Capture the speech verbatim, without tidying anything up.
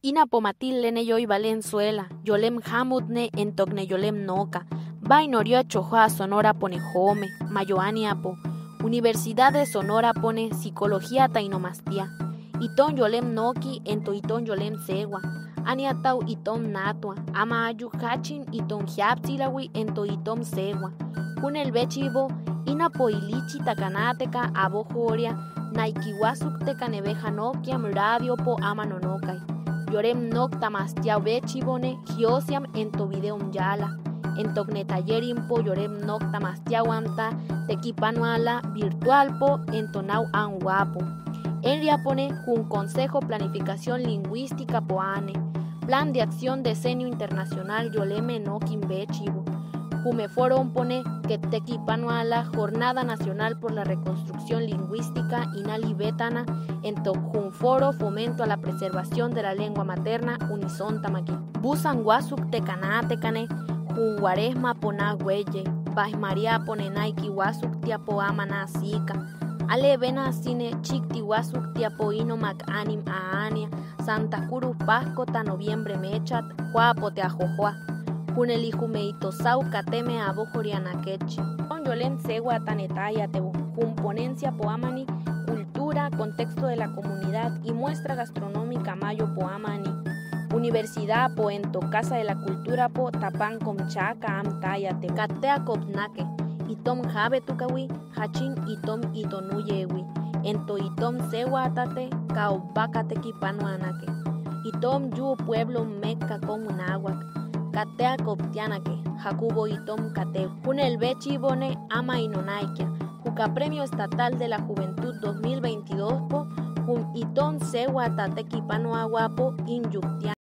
Ina pomatil lene yoy Valenzuela, yolem hamudne en tocne yolem noca, vainorio chojoa Sonora pone jome, mayoani apo, Universidad de Sonora pone psicología tainomastia, iton yolem noki en to iton yolem segua, aniatau iton natua, ama ayu hachin iton hiaptilawi en to iton segua, kun el bechivo, ina poilichi takanateka abojoria, naikiwasuk tekanebeja nokiam radio po ama nonokai. Yorem nocta mastiao bechibone, giosiam en to videom yala, en tocne tallerim po yorem nocta mastiao amta, tequipanuala virtual po en tonau an guapo. En riapone, jun consejo planificación lingüística poane, plan de acción decenio internacional yoleme noquim bechivo. Jume foron pone que tequipanuala jornada nacional por la reconstrucción lingüística inalibetana en to jun foro fomento a la preservación de la lengua materna unison tamaki. Busan guasuk tecana tecane jun guaresma pona huelle, baj María pone naiki guasuk tiapo amana sika. Ale vena cine chikti guasuk tiapo ino mac anim aania, Santa Cruz Pasco ta noviembre mechat, guapo te ajojoa. Kun meito sau kateme abojoriana kechi. Con yolem segua tanetaya tebu. Kun ponencia poamani, cultura, contexto de la comunidad y muestra gastronómica mayo poamani. Universidad poento, Casa de la Cultura po tapan comchaca amtaya te. Katea kopnake. Itom jabe tukawi, hachin itom itonuyewi. Ento itom segua atate, kaobaka tequipano anake. Itom yu pueblo meca comunahuac. Katea koptianake, Jacubo itom kateu. Kun el bechibone ama inonaikia. Juca Premio Estatal de la Juventud dos mil veintidós po, kun iton sewa tatequipano aguapo inyuktian.